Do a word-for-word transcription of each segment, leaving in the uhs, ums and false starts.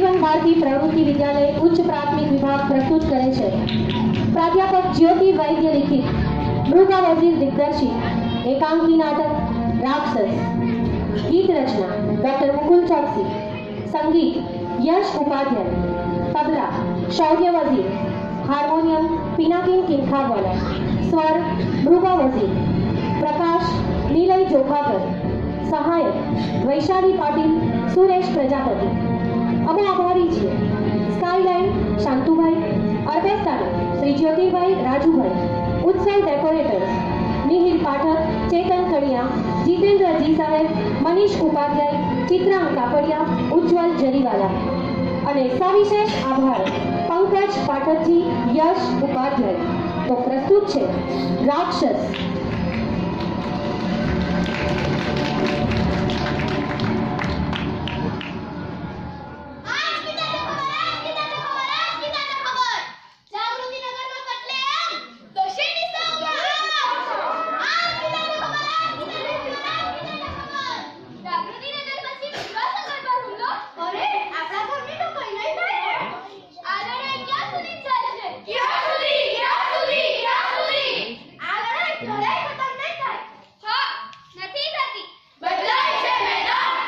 जीवन भारती प्रवृत्ति विद्यालय उच्च प्राथमिक विभाग प्रस्तुत करे छे। प्राध्यापक ज्योति वैद्य लिखित मृगा वजीर दिग्दर्शित एकांकी नाटक राक्षस। गीत रचना डॉक्टर मुकुल चौकसी। संगीत यश उपाध्याय। तबला शौर्य वजीर। हारमोनियम पिनाकिन किंखारवाला। स्वर मृगा वजीर। प्रकाश नीलय जोखाकर। सहायक वैशाली पाटिल सुरेश प्रजापति। અમે આભારી છીએ સ્કાયલાઇન શાંતુભાઈ, અર્બેસ્તાનો શ્રી જ્યોતિભાઈ રાજુભાઈ, ઉત્સવ ડેકોરેટર્સ મિહિર પાઠક, ચેતન કડિયા, જીતેન્દ્ર જી સાહેબ, મનીષ ઉપાધ્યાય, ચિત્રાંગ કાપડિયા, ઉજ્જવલ જરીવાલા અને સવિશેષ આભાર પંકજ પાઠકજી, યશ ઉપાધ્યાય। તો પ્રસ્તુત છે રાક્ષસ। નથી થતી, બદલાય છે મેડમ।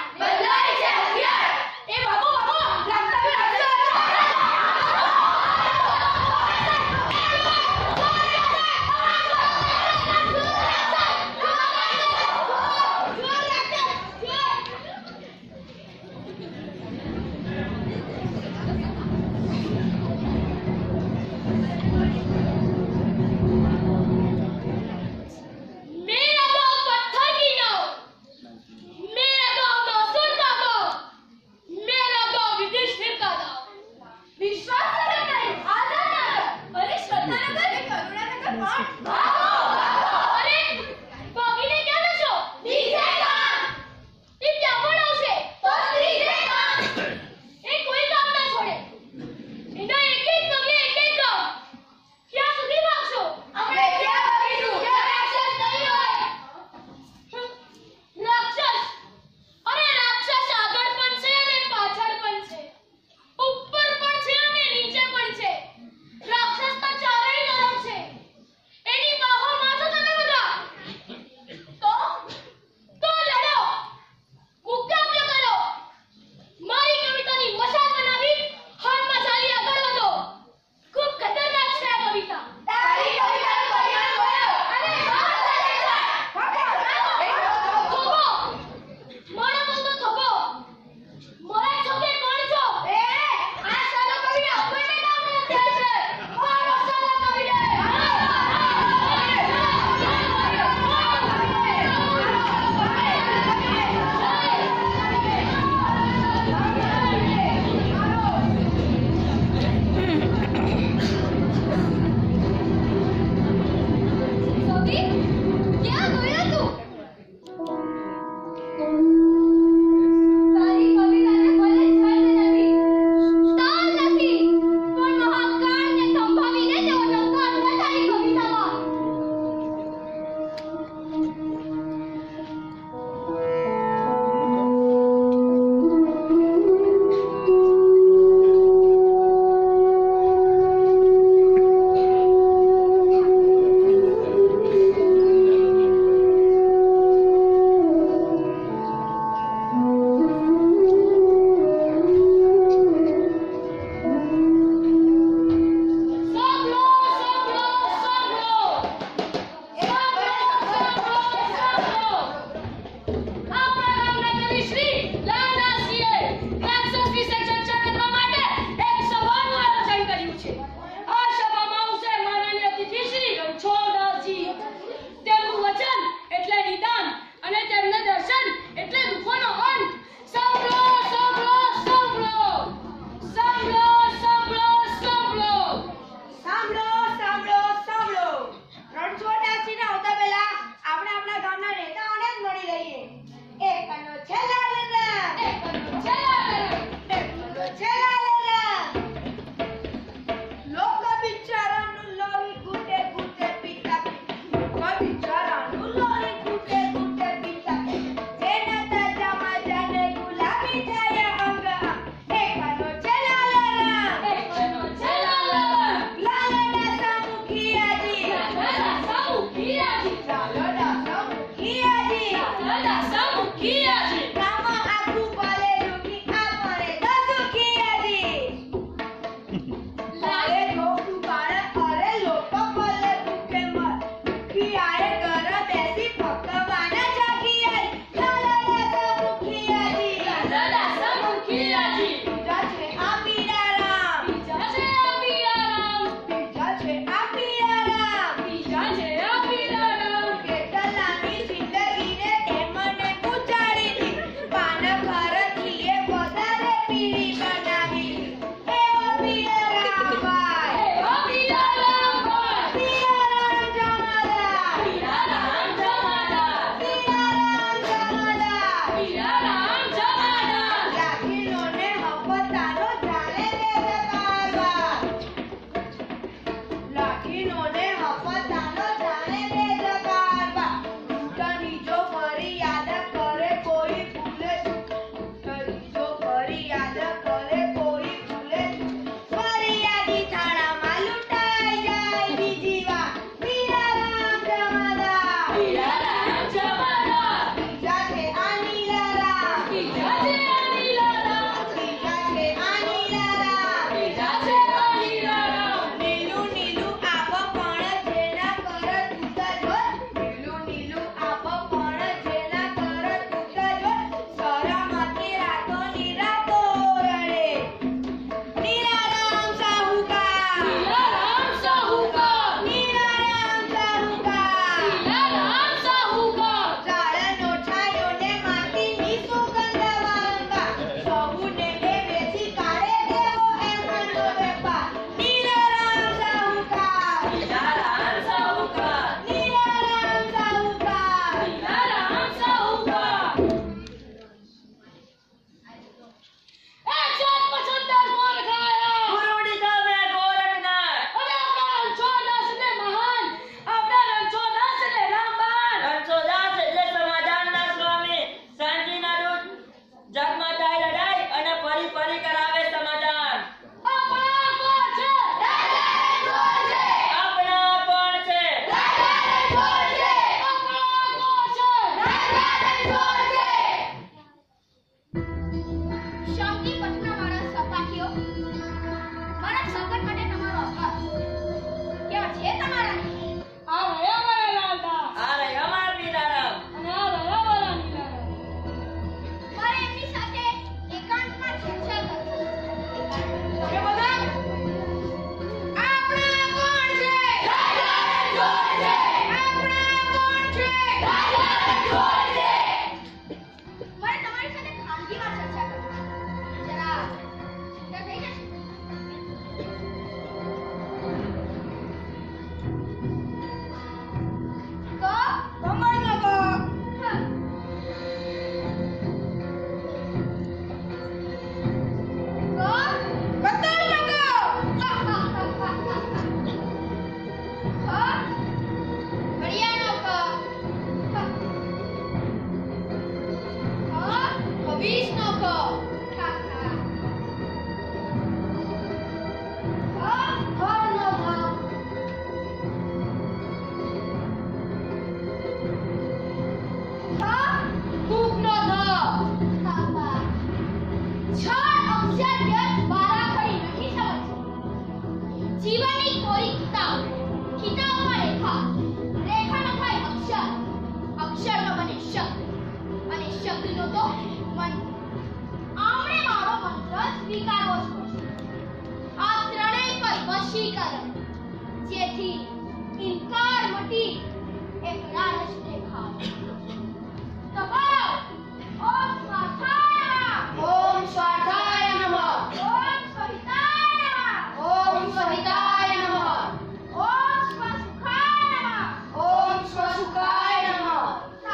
છળ અક્ષર વ્યર્થ બારાખડી નથી સમજતી. જીવનની કોઈ કિતાબ, કિતાબમાં રેખા, રેખાનો થાય અક્ષર, અક્ષરનો બને શબ્દ અને શબ્દનો તો મંત્ર. આમણે મારો મંત્ર સ્વીકારવો જ પડશે. આ ત્રણેય પર વશીકરણ, જેથી ઇનકાર મટી એક લાલચ દેખાય. તમારો ઓમ સ્વાથાય નમઃ, ઓમ સ્વાથાય નમઃ, ઓમ સ્વહિતાય નમઃ, ઓમ સ્વહિતાય નમઃ, ઓમ સ્વસુખાય નમઃ, ઓમ સ્વસુખાય નમઃ.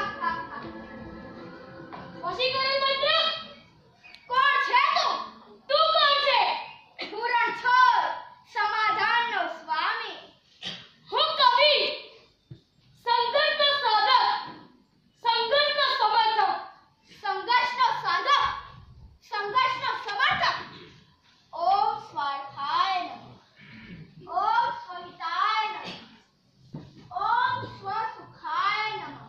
વશીકરણ મંત્ર કોણ છે તું? તું કોણ છે? પૂરણ છોડ, સમાધાનનો સ્વામી. હું કવિ, સંઘર્ષનો સાધક, સંઘર્ષનો સમર્થક, સંઘર્ષનો સાધક, સંઘર્ષનો સમર્થક. ઓમ સ્વાર્થાય નમઃ, ઓમ સ્વહિતાય નમઃ, ઓમ સ્વસુખાય નમઃ.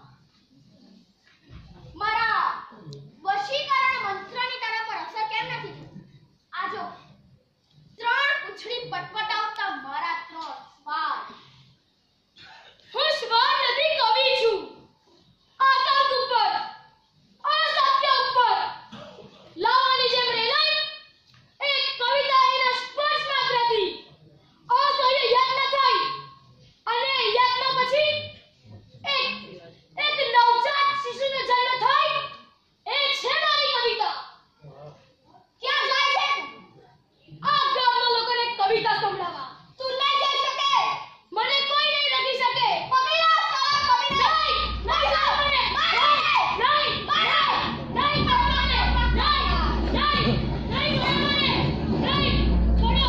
મારા વશીકરણ મંત્રની તારા પર અસર કેમ નથી થતી? આ જો ત્રણ પૂંછડી પટપટાવતા મારા ત્રણ સ્વાર. હું સ્વાર નથી, કવિ છું. આતંક ઉપર, અસત્ય ઉપર લાવાની જેમ રેલાઈ એક કવિતા એના સ્પર્શ માત્રથી અસહ્ય યાતના થાય અને યાતના પછી એક એક નવજાત શિશુનો જન્મ થાય. એ છે મારી કવિતા. ક્યાં જાય છે તું? આ ગામના લોકોને કવિતા સંભળાવવા. તું નહીં જઈ શકે. મને કોઈ નહીં રોકી શકે. કવિતા સાલા કવિતા નહીં, નહીં સાલા મને. નહીં, નહીં, નહીં, નહીં સાલા મને. નહીં, નહીં, નહીં સાલા મને. નહીં, છોડો.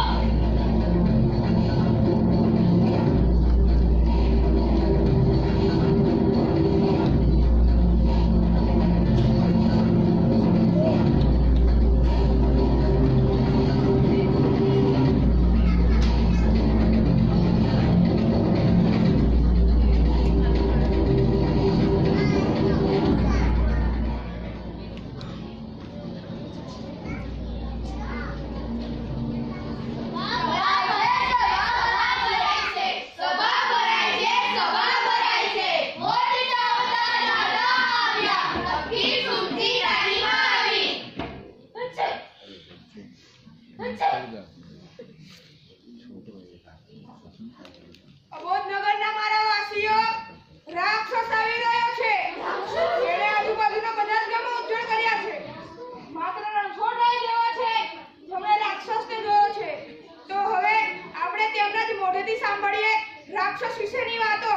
અબોધનગરના મારા વાસીઓ, રાક્ષસ આવી રહ્યો છે. એણે આજુબાજુના બધા જ ગામો ઉજ્જડ કર્યા છે. માત્ર રણછોડરાય જેવો છે જેમણે રાક્ષસને જોયો છે. તો હવે આપણે તેમના જ મોઢેથી સાંભળીએ રાક્ષસ વિશેની વાતો.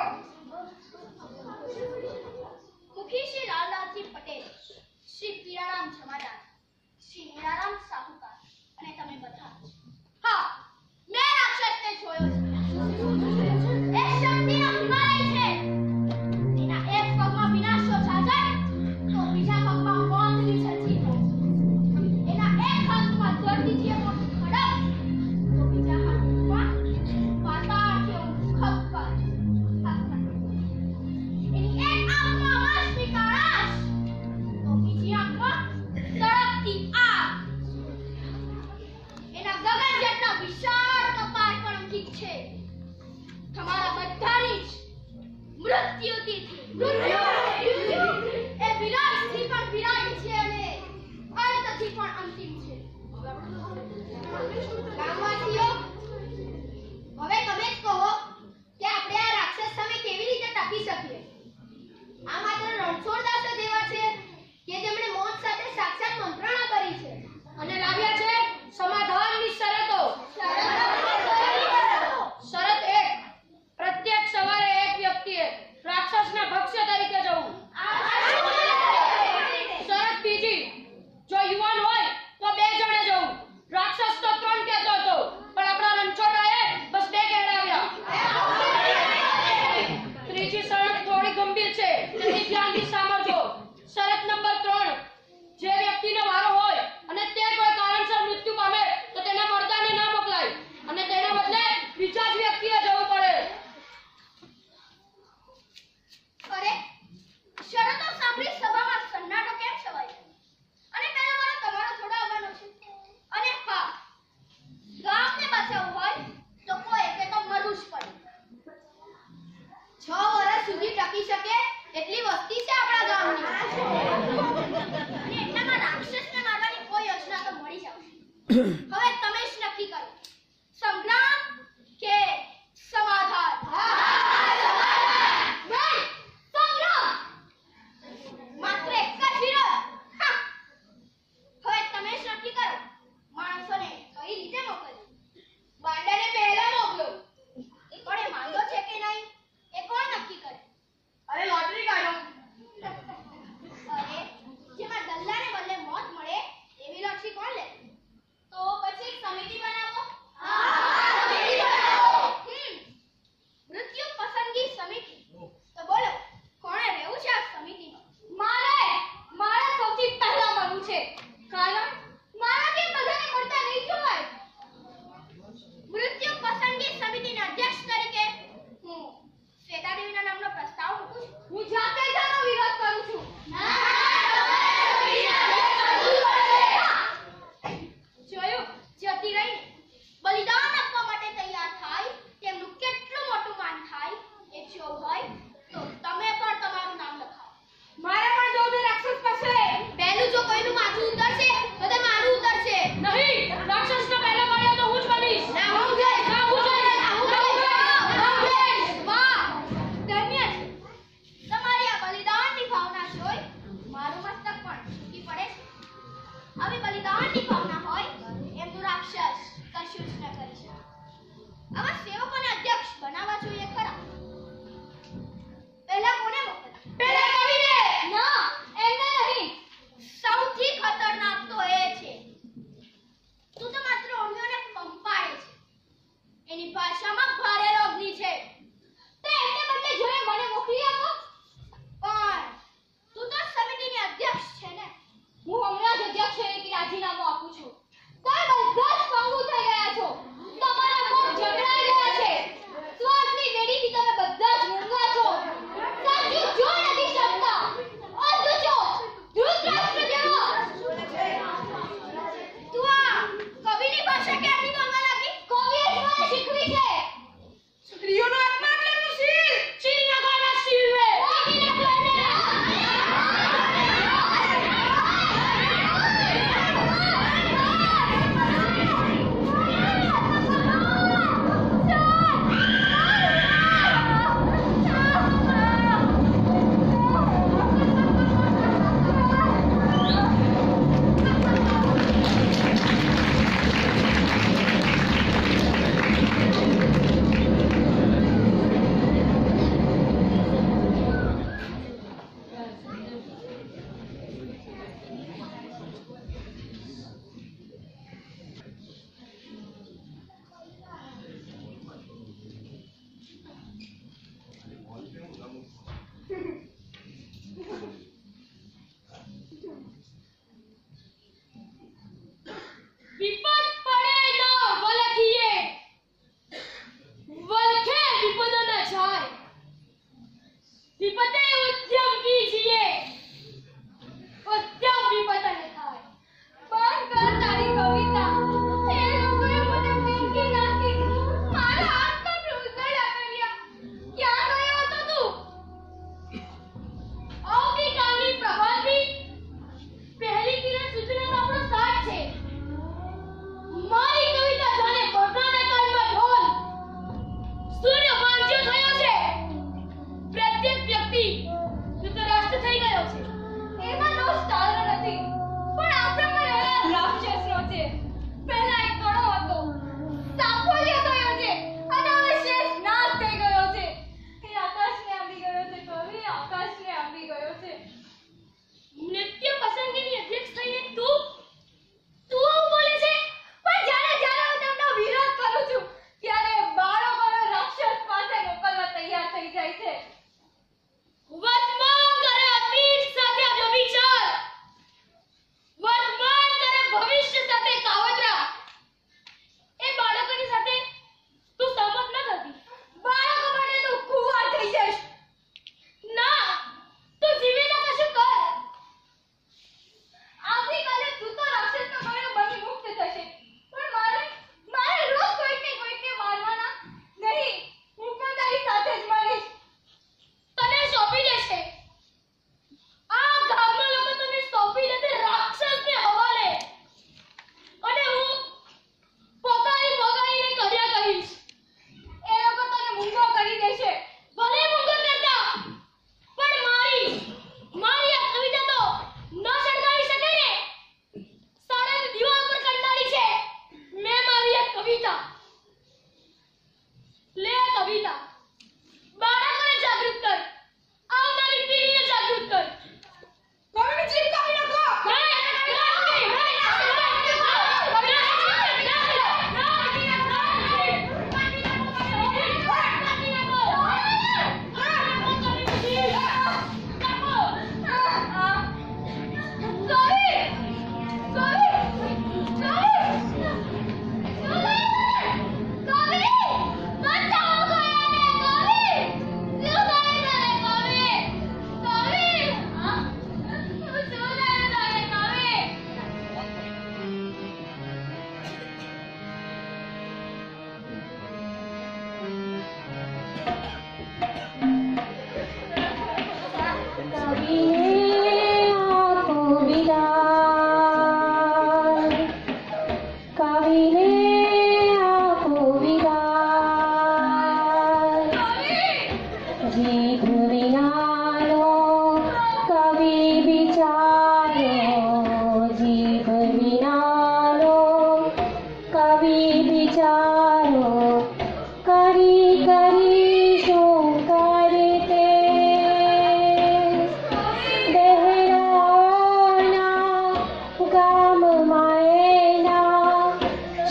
મુખી શ્રી લાલદાસજી પટેલ, શ્રી પીરારામ જમાદાર, શ્રી હીરારામ સાહુકાર અને તમે બધા. હા, મેં રાક્ષસને જોયો છે. એ શક્તિનો હિમાલય છે. એના એક પગમાં વિનાશનો છાજર તો બીજા પગમાં મોતની છત્રી હોય. એના એક હાથમાં ધરતી જેવો ખડક તો બીજા હાથમાં પાતાળ જેવો ખપ્પર. એની એક આંખમાં વાસની કાળાશ તો બીજી આંખમાં સળગતી આગ. એના ગગન જેટલા વિશાળ કપાળ પણ અંકિત છે. તમારા બધાની જ મૃત્યુથી મૃત્યુ એ વિરાટથી પણ વિરાટ છે અને અંતથી પણ અંતિમ છે. ગામવાસીઓ, હવે તમે જ કહો કે આપણે આ રાક્ષસ સામે કેવી રીતે ટકી શકીએ? આ માત્ર રણછોડદાસ જ એવા છે કે જેમણે મોત સાથે સાક્ષાત મંત્રણા કરી છે અને લાવ્યા છે સમાધાનની શરતો. શરત એક, પ્રત્યેક સવારે એક વ્યક્તિએ રાક્ષસના ભક્ષ્ય તરીકે જવું. શરત બીજી, જો યુવાન હોય તો બે જણે જવું. રાક્ષસ તો ત્રણ કે તો હવે તમે જ નક્કી કરો, સંગ્રામ કે સમાધાન? નહીં, સંગ્રામ. માત્ર એક જ વિરોધ. હા. હવે તમે જ નક્કી કરો, માણસોને કઈ રીતે મોકલવું? બાંડાને પહેલા મોકલો, પણ એ માંગો છે કે નહીં એ કોણ નક્કી કરે? અરે લોટરી કાઢો. અરે જેમાં દલ્લાને બદલે મોત મળે એવી લોટરી કોણ લે? તો પછી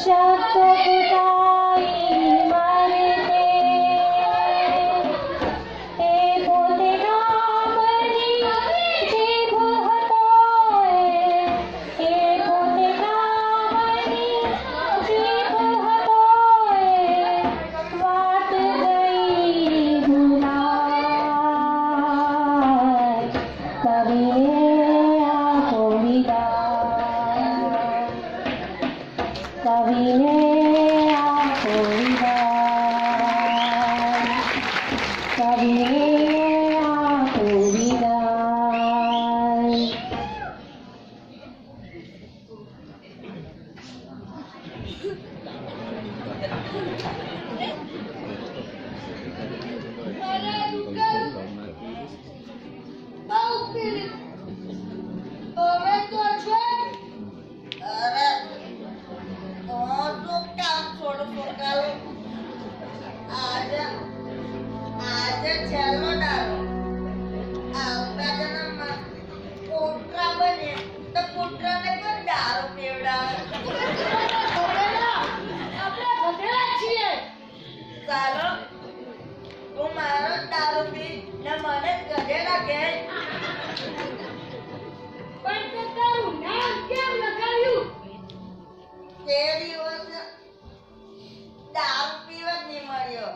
શબ્દ ફૂટાઈ મરતે એ પોતે ગામની જીભ હતો એ પોતે ગામની જીભ હતો એ વાત ગઈ ભૂલાય કવિએ આપો વિદાય કવિએ આપો વિદાય કવિએ આપો વિદાય અરે દુકાન બહુ પીલી હવે તો છે અરે હું તો કામ છોડું છોડકાલું આજે આજે છેલ્લો દાડો આવતા જન્મમાં પુત્ર બને તો પુત્રને પણ દારૂ પીવડાવે આપણે ભગેલા છીએ ચાલો તું મારો દારૂ પી ને મને ગધેડા કહે પણ તે તારું નામ કેમ લગાવ્યું તે દિવસે દારૂ પીવા જ નહીં મળ્યો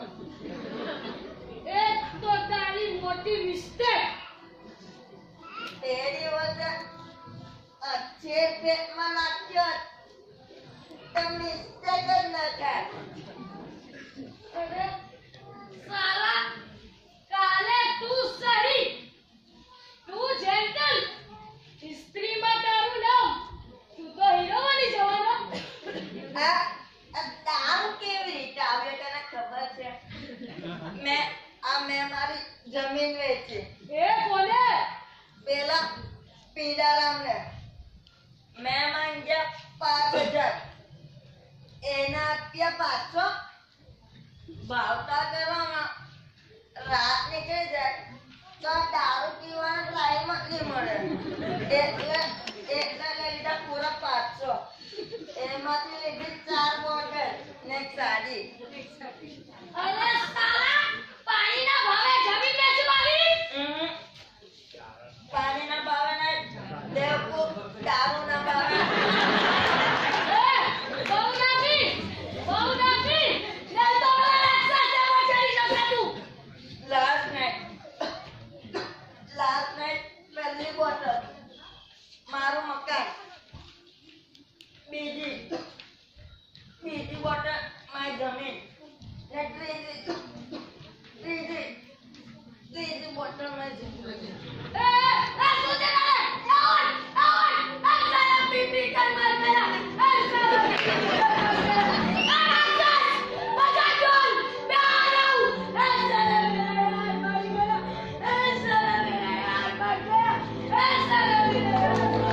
એ તો તારી મોટી મિસ્ટેક તે દિવસે અચ્છે પેટમાં નાખ્યો તો મિસ્ટેક જ ન થાય અરે સાલા કાલે તું સહી તું જેન્ટલ હિસ્ટ્રીમાં તારું નામ તું તો હીરો બની જવાનો આ આ દારૂ કેવી રીતે આવ્યો તને ખબર છે મેં આ મેં મારી જમીન વેચી એ કોને પેલા પીડારામને મેં માંગ્યા પાંચ હજાર એના આપ્યા પાંચસો ભાવતા કરવામાં રાત નીકળી જાય તો આ દારૂ પીવાનો ટાઈમ જ નહીં મળે એટલે એટલે લઈ લીધા પૂરા પાંચસો એમાંથી લીધી ચાર બોટલ ને એક સાડી અરે સાલા પાણીના ભાવે જમીન વેચવાની હમ. પાણીના ભાવે નહીં દેવકૂફ દારૂના ભાવે એ બહુ નાખી બહુ નાખી નહીં તો ઓલા રાક્ષસ જેવો ચડી જશે તું લાસ્ટ નાઈટ લાસ્ટ નાઈટ પહેલી બોટલ મારું મકાન બીજી બીજી બોટલ મારી જમીન ને ત્રીજી ત્રીજી ત્રીજી બોટલ મારી જિંદગી એ એ તું જે કરે આઉટ આઉટ આ સાલા પીપી કર માર મેરા એ સાલા પીપી કર માર મેરા આ રાક્ષસ બજા જોન मैं आ रहा हूं ए साला मेरा यार मर गया ए साला मेरा यार मर गया ए साला मेरा यार मर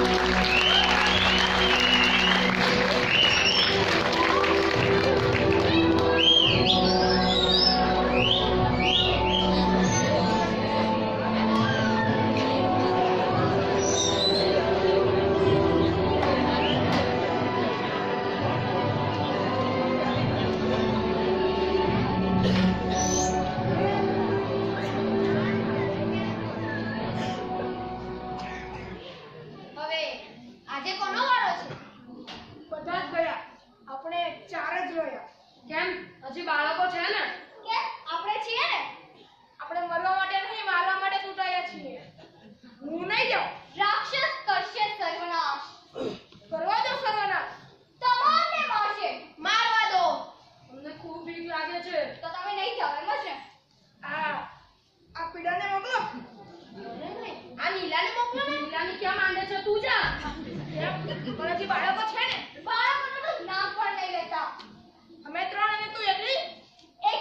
હવે આજે કોનો વારો છે બધા જ ગયા આપણે ચાર જ રહ્યા કેમ હજી બાળકો છે ને કે આપણે છીએ ને આપણે મરવા માટે નહીં મારવા માટે તૂટાયા છીએ હું નહીં જાઉં રાક્ષસ કરશે સર્વનાશ કરવા દો સર્વનાશ તમામને મારશે મારવા દો અમને ખૂબ બીક લાગે છે તો તમે નહીં જાઓ એમ જ ને આ આ પીડાને મોકલો આ નીલાને મોકલો ને નીલાની ક્યાં માંડે છે તું જા કેમ? પણ હજી બાળકો છે ને બાળકોનું તો નામ પણ નહીં લેતા અમે ત્રણ અને તું એકલી એક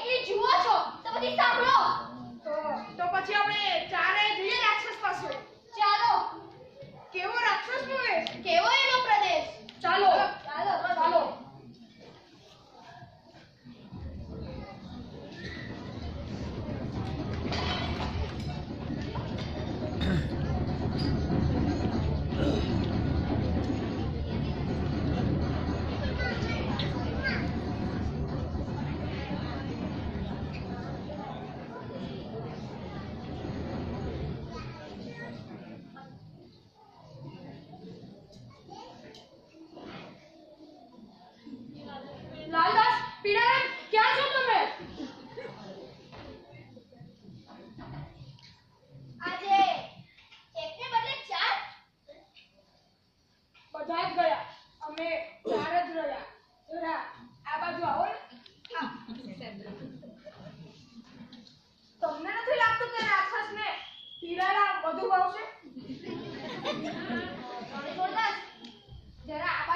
જ રહ્યા. જરા આ બાજુ આવો ને. આ. તમને નથી લાગતું કે રાક્ષસને પીળાના વધુ ભાવશે? ત્રણસો દસ જરા